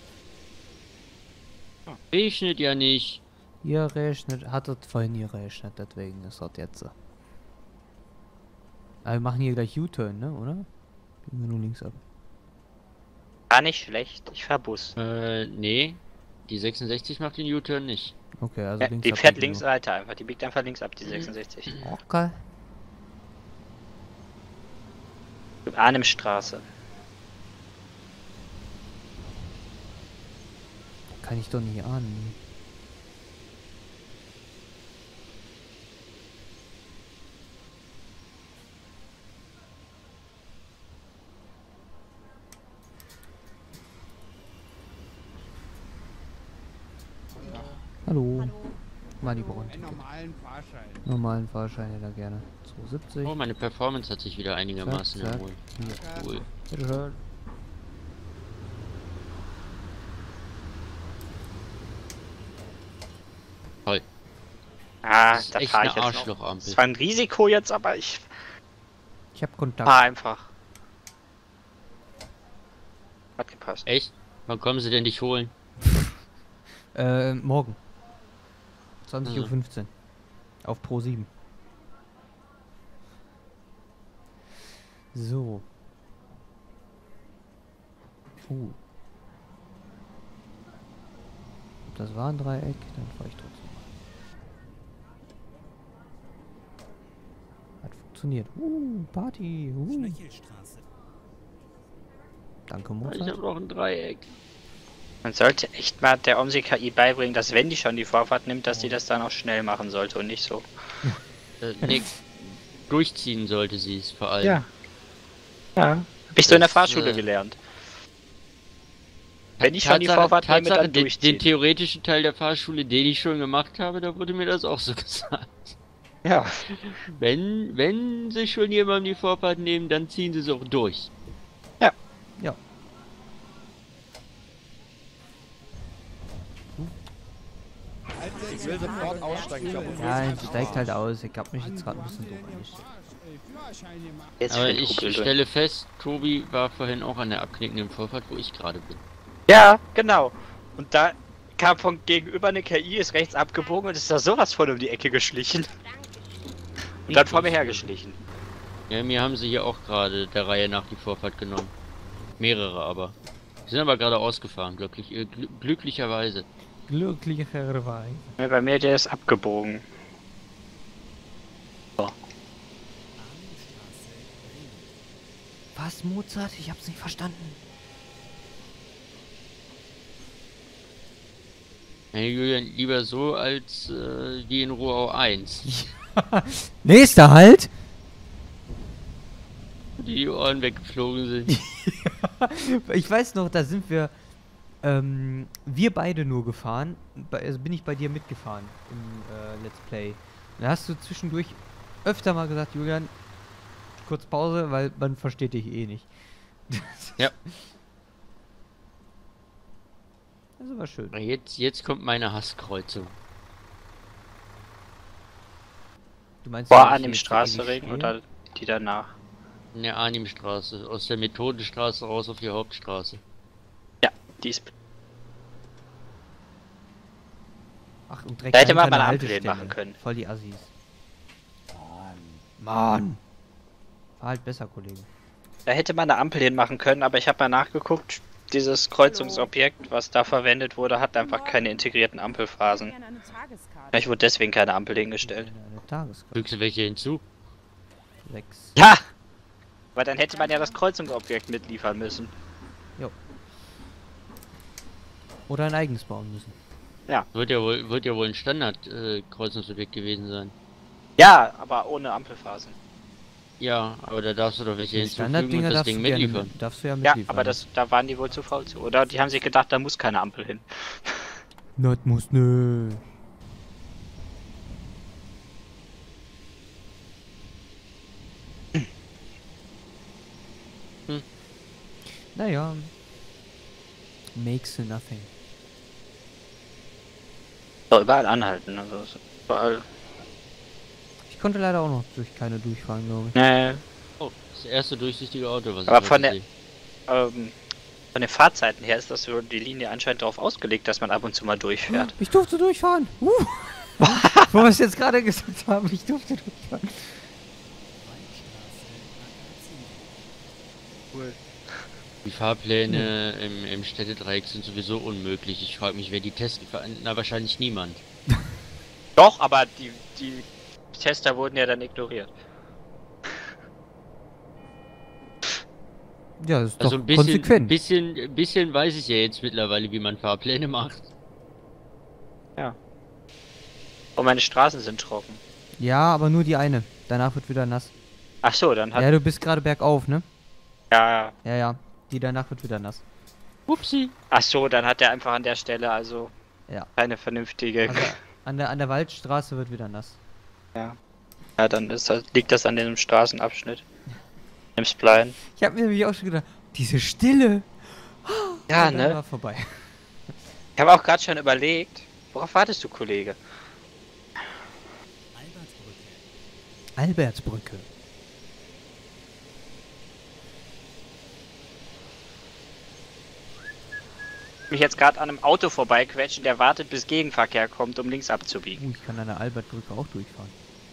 Regnet ja nicht. Ihr rechnet, hattet vorhin gerechnet, deswegen ist das jetzt so. Aber wir machen hier gleich U-Turn, ne, oder? Gehen wir nur links ab. Gar nicht schlecht, ich fahr Bus. Nee. Die 66 macht den U-Turn nicht. Okay, also Ja, links die ab fährt geht links nur. weiter einfach, die biegt einfach links ab, die 66. Okay. Arnhemstraße. Kann ich doch nicht ahnen. Hallo. Hallo. Mal die Brand. Einen normalen Fahrschein. Normalen Fahrschein hätte er gerne. 270. Oh, meine Performance hat sich wieder einigermaßen Zack, zack. erholt. Hier. Cool. Bitte schön. Toll. Ah, Das ist da echt fahre ich eine jetzt noch. Arschlochampel. Es war ein Risiko jetzt, aber ich Ich hab Kontakt. fahr einfach. Hat gepasst. Echt? Wann kommen sie denn dich holen? Morgen. 20:15 Also. Uhr. 15. Auf Pro 7. So. Das war ein Dreieck, dann fahre ich trotzdem mal. Hat funktioniert. Party. Danke, Ich Mozart. habe noch ein Dreieck. Man sollte echt mal der OMSI KI beibringen, dass wenn die schon die Vorfahrt nimmt, dass sie das dann auch schnell machen sollte und nicht so. Nee, durchziehen sollte sie es vor allem. Ja. Hab ich so in der Das, Fahrschule gelernt. Wenn ich schon die Tatsache- Vorfahrt nehme, Tatsache, dann den durchziehen. theoretischen Teil der Fahrschule, den ich schon gemacht habe, da wurde mir das auch so gesagt. Ja. Wenn sie schon jemandem die Vorfahrt nehmen, dann ziehen sie es auch durch. Ja. Ich will sofort aussteigen. Ich glaube, Ja, jetzt steigt halt aus. Ich hab mich jetzt gerade ein bisschen doof angestellt. Führerschein gemacht. Jetzt Aber wird ich Google drin. stelle fest, Tobi war vorhin auch an der abknickenden Vorfahrt, wo ich gerade bin. Ja, genau. Und da kam von gegenüber eine KI, ist rechts abgebogen und ist da sowas von um die Ecke geschlichen. Und dann vor mir hergeschlichen. Ja, mir haben sie hier auch gerade der Reihe nach die Vorfahrt genommen. Mehrere aber. Die sind aber gerade ausgefahren, glücklicherweise. Glücklicherweise. Ja, bei mir, der ist abgebogen. Was, Mozart? Ich hab's nicht verstanden. Hey, Julian, lieber so als wie in Ruau 1. Nächster Halt! Die Ohren weggeflogen sind. Ich weiß noch, da sind wir beide nur gefahren. Also bin ich bei dir mitgefahren im Let's Play. Da hast du zwischendurch öfter mal gesagt, Julian, kurz Pause, weil man versteht dich eh nicht. Ja. Das war schön. Jetzt kommt meine Hasskreuzung. Du meinst, Vor weil ich an dem jetzt Straßenring ewig oder die danach? In der Arnimstraße. Aus der Methodenstraße raus auf die Hauptstraße. Ja, die ist. Ach, und direkt Da hätte man dahinter mal eine eine Ampel Haltestelle. machen können. Voll die Assis. Mann. War halt besser, Kollege. Da hätte man eine Ampel hinmachen können, aber ich habe mal nachgeguckt. Dieses Kreuzungsobjekt, was da verwendet wurde, hat einfach keine integrierten Ampelphasen. Gerne eine Tageskarte. Vielleicht wurde deswegen keine Ampel hingestellt. Eine Tageskarte. Fügst du welche hinzu? 6. Ja! Weil dann hätte man ja das Kreuzungsobjekt mitliefern müssen. Oder ein eigenes bauen müssen. Wird ja wohl ein Standard-Kreuzungsobjekt gewesen sein. Ja, aber ohne Ampelphasen. Ja, aber da darfst du doch welche Die hinzufügen und Standarddinger das darfst Ding du gerne mitliefern. darfst du ja Ja, mitliefern. aber da waren die wohl zu faul zu. Oder die haben sich gedacht, da muss keine Ampel hin. Not muss nö. Hm. Naja. Makes a nothing. Doch, überall anhalten. Also überall. Ich konnte leider auch noch durch keine durchfahren, glaube ich. Nee. Oh, das erste durchsichtige Auto, was Aber ich von heute der- sehe. Von den Fahrzeiten her ist das so die Linie anscheinend darauf ausgelegt, dass man ab und zu mal durchfährt. Ich durfte durchfahren. Wo wir es jetzt gerade gesagt haben, ich durfte durchfahren. Die Fahrpläne im Städtedreieck sind sowieso unmöglich. Ich frage mich, wer die testen kann. Na, wahrscheinlich niemand. Doch, aber die Tester wurden ja dann ignoriert. Ja, das ist Also doch ein bisschen, konsequent. bisschen weiß ich ja jetzt mittlerweile, wie man Fahrpläne macht. Und meine Straßen sind trocken. Ja, aber nur die eine. Danach wird wieder nass. Ach so, dann hat. Ja, du bist gerade bergauf, ne? Ja. Ja, ja. Die danach wird wieder nass. Upsi. Ach so, dann hat er einfach an der Stelle also Ja. keine vernünftige. An der Waldstraße wird wieder nass. Ja, dann liegt das an dem Straßenabschnitt. Im Spline. Ich habe mir nämlich auch schon gedacht, diese Stille. Ja, Und dann ne? war vorbei. Ich habe auch gerade schon überlegt, worauf wartest du, Kollege? Albertsbrücke. Mich jetzt gerade an einem Auto vorbeiquetschen, der wartet, bis Gegenverkehr kommt, um links abzubiegen. Ich kann an der Albertbrücke auch durchfahren.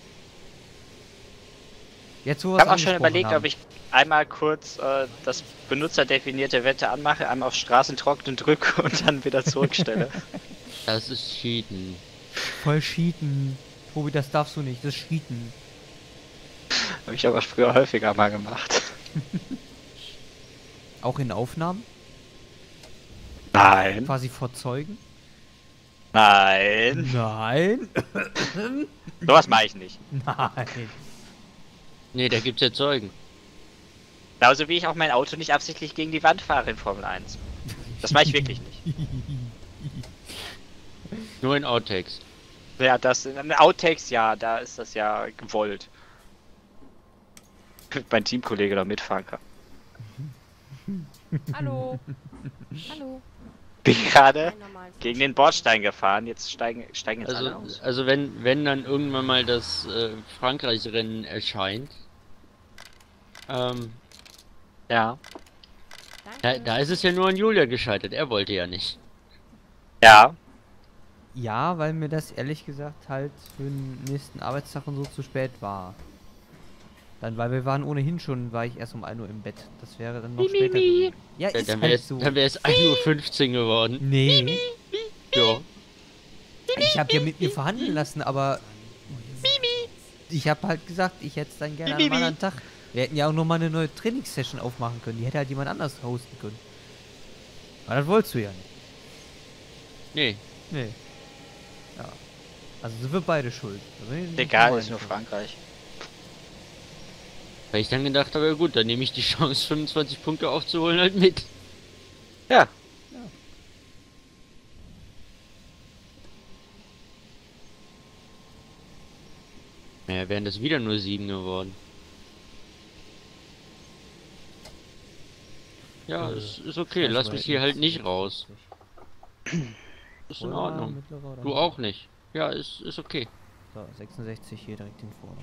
Jetzt, wo wir Ich es habe auch schon angesprochen überlegt, haben. ob ich einmal kurz das benutzerdefinierte Wette anmache, einmal auf Straßentrocknen drücke und dann wieder zurückstelle. Das ist Cheaten. Voll Cheaten. Tobi, das darfst du nicht. Das ist Cheaten. Habe ich aber früher häufiger mal gemacht. Auch in Aufnahmen? Nein. Quasi vor Zeugen? Nein. Nein. Sowas mache ich nicht. Nein. Nee, da gibt's ja Zeugen. Genauso wie ich auch mein Auto nicht absichtlich gegen die Wand fahre in Formel 1. Das mache ich wirklich nicht. Nur in Outtakes. Ja, das in Outtakes, ja, da ist das ja gewollt. Mein Teamkollege da mitfahren kann. Hallo. Hallo. Bin gerade Einen normalen gegen den Bordstein gefahren, jetzt steigen jetzt alle aus. Also wenn dann irgendwann mal das Frankreich-Rennen erscheint, Ja. Danke. da ist es ja nur an Julia gescheitert. Er wollte ja nicht. Ja. Ja, weil mir das ehrlich gesagt halt für den nächsten Arbeitstag und so zu spät war. Dann, weil wir waren ohnehin schon, war ich erst um 1 Uhr im Bett. Das wäre dann noch später gewesen. Ja, ist Dann halt so. wäre es 1:15 Uhr geworden. Nee, Ja. ich habe ja mit mir verhandeln lassen, aber ich habe halt gesagt, ich hätte es dann gerne an einem anderen Tag. Wir hätten ja auch nochmal eine neue Trainingssession aufmachen können. Die hätte halt jemand anders hosten können. Aber das wolltest du ja nicht. Nee. Nee. Ja. Also sind wir beide schuld. Da bin ich nicht Egal, alleine ist nur schuld. Frankreich. Weil ich dann gedacht habe, ja gut, dann nehme ich die Chance, 25 Punkte aufzuholen, halt mit. Ja. Naja, wären das wieder nur 7 geworden. Ja, ist okay, lass mich hier halt nicht raus. Ist in Oder Ordnung. mittlerer oder Du auch nicht. Ja, ist okay. So, 66 hier direkt in vorne.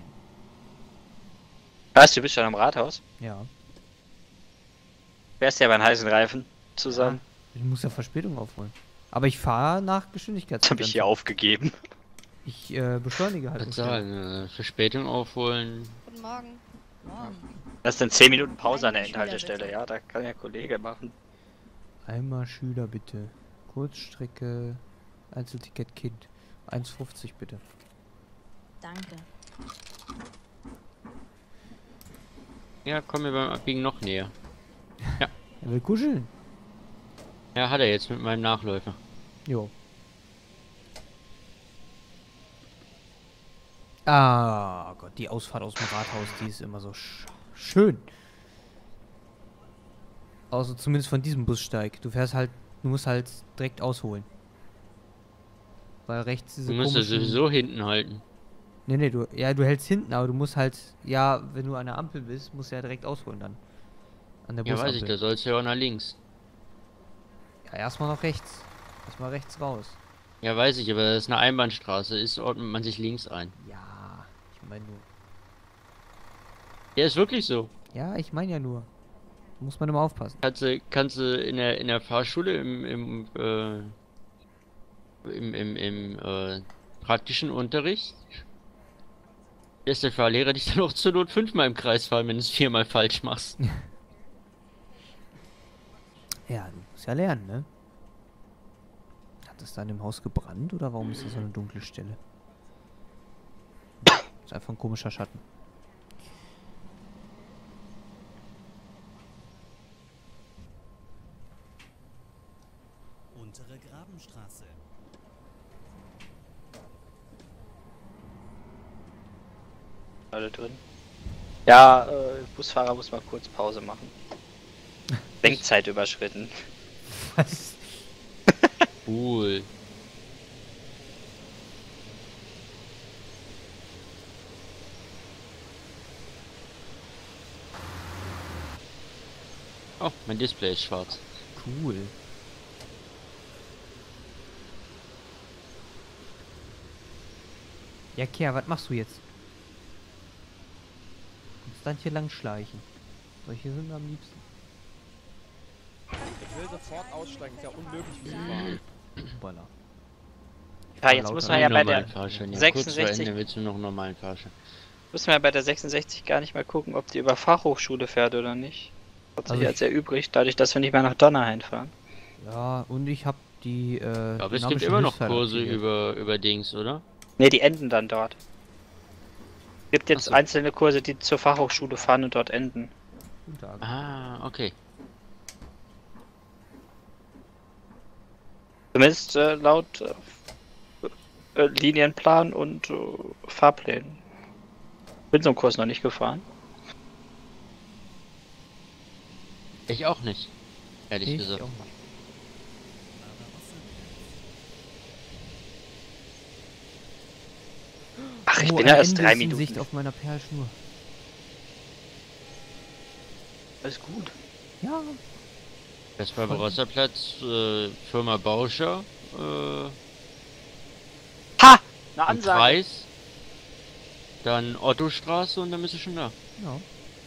Was, du bist schon am Rathaus? Ja. Wärst ja bei den heißen Reifen zusammen. Ich muss ja Verspätung aufholen. Aber ich fahre nach Das habe Geschwindigkeitsgrenze. ich hier aufgegeben. Ich beschleunige halt. Was nicht schnell. sagen, Verspätung aufholen. Guten Morgen. Morgen. Das ist dann 10 Minuten Pause an der Einmal Schüler, Endhaltestelle, bitte. ja, da kann der Kollege machen. Einmal Schüler bitte. Kurzstrecke, Einzelticket Kind. 1,50 bitte. Danke. Ja, komm mir beim Abbiegen noch näher. Er will kuscheln. Ja, hat er jetzt mit meinem Nachläufer. Jo. Ah Gott, die Ausfahrt aus dem Rathaus, die ist immer so schön. Also zumindest von diesem Bussteig. Du musst halt direkt ausholen. Weil rechts diese Du musst ja komischen... sowieso hinten halten. Nee, du hältst hinten, aber du musst halt, ja, wenn du an der Ampel bist, musst du ja direkt ausholen dann. An der Ja, weiß Busampel. ich, da sollst du ja auch nach links. Ja, erstmal nach rechts. Erstmal rechts raus. Ja, weiß ich, aber das ist eine Einbahnstraße, ordnet man sich links ein. Ja, ich meine nur. Ja, ist wirklich so. Ja, ich meine ja nur. Muss man immer aufpassen. Kannst du in der Fahrschule im praktischen Unterricht lässt der Fahrlehrer dich dann auch zur Not 5-mal im Kreis fahren, wenn du es 4-mal falsch machst. Ja, du musst ja lernen, ne? Hat das da in dem Haus gebrannt oder warum ist da so eine dunkle Stelle? Ist einfach ein komischer Schatten. Untere Grabenstraße. Alle drin. Ja, Busfahrer muss mal kurz Pause machen. Lenkzeit überschritten. Was? Cool. Oh, mein Display ist schwarz. Cool. Ja, Kea, was machst du jetzt? Konstant hier lang schleichen. Solche sind am liebsten. Ich will sofort aussteigen, ist ja unmöglich für zu fahren. Hoppala. Ja, jetzt muss man ja bei der Fahrschein. Ja, kurz vor 66 Ende willst du noch einen normalen Fahrschein. muss man ja bei der 66 gar nicht mal gucken, ob die über Fachhochschule fährt oder nicht. Hat sich Also jetzt erübrigt, dadurch, dass wir nicht mehr nach Donnerhain fahren. Ja, und ich hab die, Aber es gibt dynamische immer noch Hilfszeit Kurse aktiviert. über Dings, oder? Ne, die enden dann dort. Es gibt jetzt Ach so. einzelne Kurse, die zur Fachhochschule fahren und dort enden. Guten Tag. Ah, okay. Zumindest laut Linienplan und Fahrplänen. Bin so einen Kurs noch nicht gefahren. Ich auch nicht. Ehrlich Ich gesagt. auch nicht. Ach, ich Oh, bin ja ein erst Ende 3 ist in Minuten. Sicht auf meiner Perlschnur. Alles gut. Ja. Das Barbarossa-Platz, Firma Bauscher, Ha! Eine im Ansage. Kreis. Dann Ottostraße und dann bist du schon da. Ja.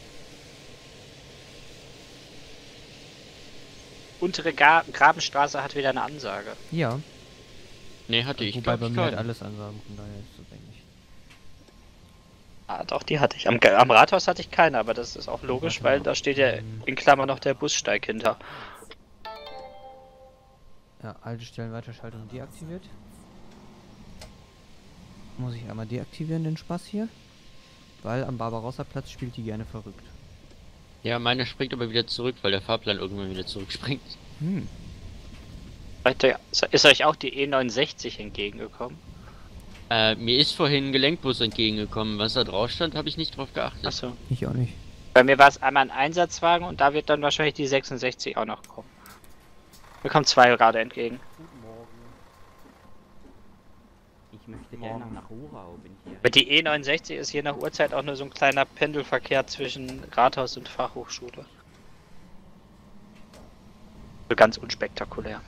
Untere Grabenstraße hat wieder eine Ansage. Ja. Nee, hatte ich, Wobei glaub bei ich, mir halt keine. alles Ansagen, von daher ist das eigentlich. Ah, doch, die hatte ich. Am Rathaus hatte ich keine, aber das ist auch logisch, weil da steht ja in Klammern noch der Bussteig hinter. Ja, Haltestellen Weiterschaltung deaktiviert. Muss ich einmal deaktivieren, den Spaß hier. Weil am Barbarossa-Platz spielt die gerne verrückt. Ja, meine springt aber wieder zurück, weil der Fahrplan irgendwann wieder zurückspringt. Hm. Leute, ist euch auch die E69 entgegengekommen? Mir ist vorhin ein Gelenkbus entgegengekommen. Was da drauf stand, habe ich nicht drauf geachtet. Achso. Ich auch nicht. Bei mir war es einmal ein Einsatzwagen und da wird dann wahrscheinlich die 66 auch noch kommen. Mir kommen zwei gerade entgegen. Guten Morgen. Ich möchte Morgen. gerne nach Urau, bin hier. Aber die E69 ist je nach Uhrzeit auch nur so ein kleiner Pendelverkehr zwischen Rathaus und Fachhochschule. So ganz unspektakulär.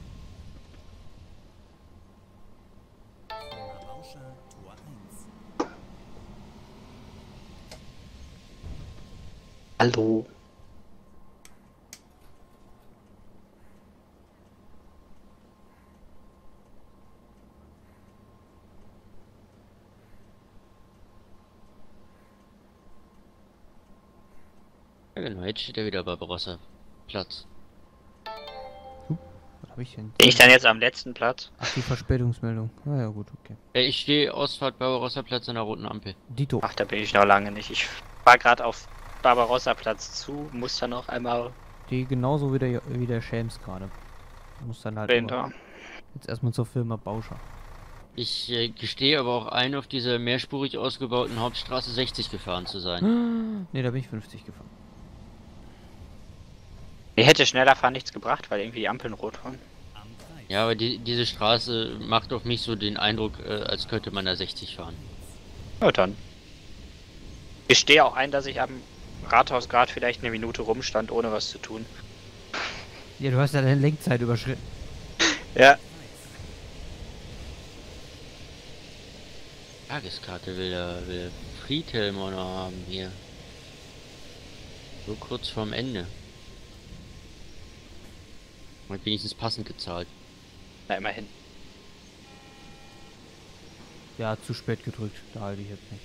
Hallo. Ja, genau, jetzt steht er wieder bei Barbarossa Platz. Was habe ich denn? Bin ich dann jetzt am letzten Platz? Ach, die Verspätungsmeldung. Ah ja, gut, okay. Ich stehe Ausfahrt Barbarossa Platz an der roten Ampel. Dito. Ach, da bin ich noch lange nicht. Ich war gerade auf Barbarossa Platz zu, muss dann noch einmal Die genauso wie der Schelms gerade. Muss dann halt reden immer- da. jetzt erstmal zur Firma Bauscher. Ich gestehe aber auch ein, auf dieser mehrspurig ausgebauten Hauptstraße 60 gefahren zu sein. Ne, da bin ich 50 gefahren. Mir hätte schneller fahren nichts gebracht, weil irgendwie die Ampeln rot waren. Ja, aber diese Straße macht auf mich so den Eindruck, als könnte man da 60 fahren. Ja, dann. Ich stehe auch ein, dass ich am Rathaus gerade vielleicht eine Minute rumstand, ohne was zu tun. Ja, du hast ja deine Lenkzeit überschritten. Ja. Tageskarte will Friedhelm auch noch haben hier. So kurz vorm Ende. Hat wenigstens passend gezahlt. Na, immerhin. Ja, zu spät gedrückt. Da halte ich jetzt nicht.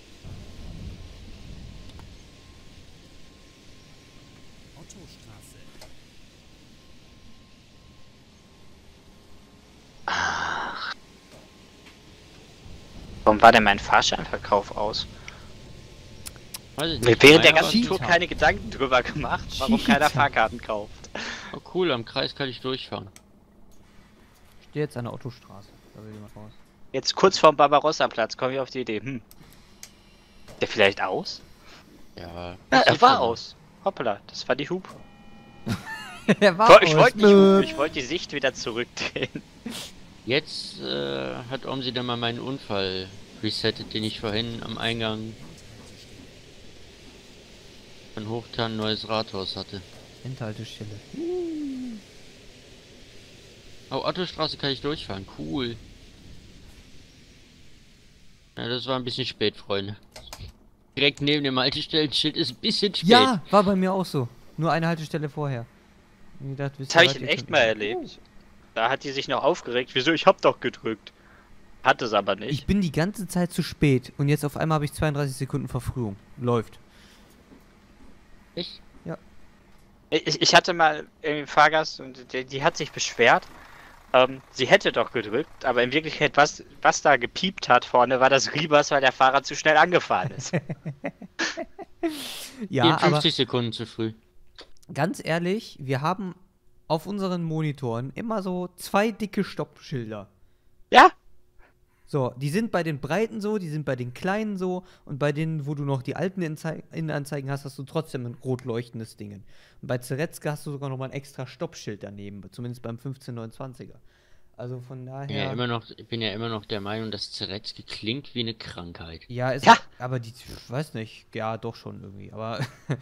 Warum war denn mein Fahrscheinverkauf aus? Weiß ich Mir nicht. während der Naja, ganzen Tour Cheater. keine Gedanken drüber gemacht, warum keiner Cheater. Fahrkarten kauft. oh cool, am Kreis kann ich durchfahren. Ich stehe jetzt an der Ottostraße. Da will jemand raus. Jetzt kurz vorm Barbarossa-Platz komme ich auf die Idee. Der vielleicht aus? Ja, Ja, passiert er war schon mal. aus. Hoppala, das war die Hupe. Der war Ich wollte nicht hupen, ich wollte die Sicht wieder zurückdrehen. Jetzt hat Omsi dann mal meinen Unfall resettet, den ich vorhin am Eingang von Hochtan neues Rathaus hatte. Endhaltestelle. Oh, Ottostraße kann ich durchfahren, cool. Ja, das war ein bisschen spät, Freunde. Direkt neben dem Haltestellenschild ist ein bisschen spät. Ja, war bei mir auch so. Nur eine Haltestelle vorher. Und ich dachte, wisst Das ihr habe ich was, in ihr echt könnt- mal erlebt. Da hat die sich noch aufgeregt. Wieso? Ich hab doch gedrückt. Hat es aber Ich nicht. bin die ganze Zeit zu spät und jetzt auf einmal habe ich 32 Sekunden Verfrühung. Läuft. Ich? Ich hatte mal einen Fahrgast und die hat sich beschwert. Sie hätte doch gedrückt, aber in Wirklichkeit, was da gepiept hat vorne, war das Riebers, weil der Fahrer zu schnell angefahren ist. Ja, aber 54 Sekunden zu früh. ganz ehrlich, wir haben auf unseren Monitoren immer so 2 dicke Stoppschilder. Ja, So, die sind bei den Breiten so, die sind bei den Kleinen so und bei denen, wo du noch die alten Innenanzeigen hast, hast du trotzdem ein rot leuchtendes Ding. Und bei Zeretzke hast du sogar noch mal ein extra Stoppschild daneben, zumindest beim 1529er. Also von daher. Ich bin ja immer noch der Meinung, dass Zeretzky klingt wie eine Krankheit. Ja, Ja. aber die, ich weiß nicht, ja, doch schon irgendwie, aber.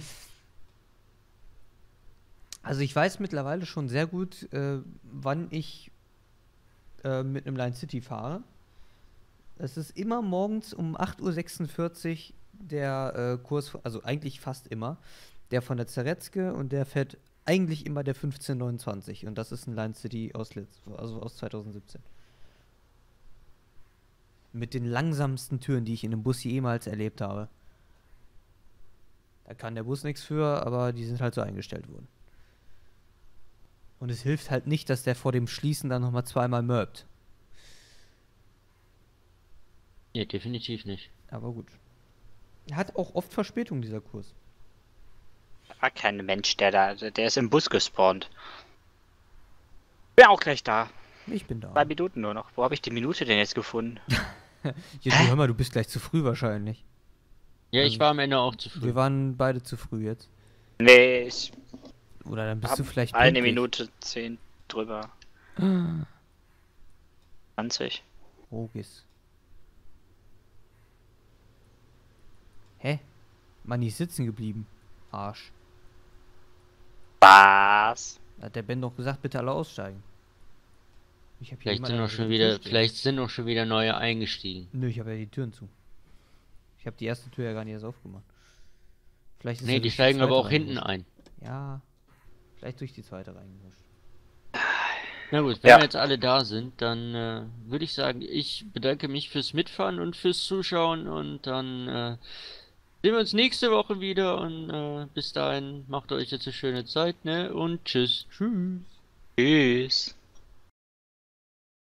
Also ich weiß mittlerweile schon sehr gut, wann ich mit einem Line City fahre. Es ist immer morgens um 8:46 Uhr der Kurs, also eigentlich fast immer, der von der Zeretzke und der fährt eigentlich immer der 1529 und das ist ein Line City aus 2017. Mit den langsamsten Türen, die ich in einem Bus jemals erlebt habe. Da kann der Bus nichts für, aber die sind halt so eingestellt worden. Und es hilft halt nicht, dass der vor dem Schließen dann nochmal zweimal mörbt. Ja, definitiv nicht. Aber gut. Er hat auch oft Verspätung, dieser Kurs. war kein Mensch, der ist im Bus gespawnt. Bin auch gleich da. Ich bin da. 2 Minuten nur noch. Wo habe ich die Minute denn jetzt gefunden? Jetzt, hör mal, du bist gleich zu früh wahrscheinlich. Ja, ich war am Ende auch zu früh. Wir waren beide zu früh jetzt. Nee, ich Oder dann bist hab du vielleicht eine pünktlich. Minute 10 drüber. 20. Rogis. Hä? Mann, die ist sitzen geblieben. Arsch. Was? Da hat der Ben doch gesagt, bitte alle aussteigen. Ich hab hier Vielleicht jemanden sind an auch der schon Tür wieder, stehen. vielleicht sind auch schon wieder neue eingestiegen. Nö, ich habe ja die Türen zu. Ich habe die erste Tür ja gar nicht erst aufgemacht. Vielleicht ist Nee, er die durch steigen aber zweite auch hinten reingehuscht. ein. Ja, vielleicht durch die zweite reingehuscht. Na gut, wenn Ja. wir jetzt alle da sind, dann würde ich sagen, ich bedanke mich fürs Mitfahren und fürs Zuschauen und dann sehen wir uns nächste Woche wieder und bis dahin macht euch jetzt eine schöne Zeit, ne? Und tschüss. Tschüss. Tschüss.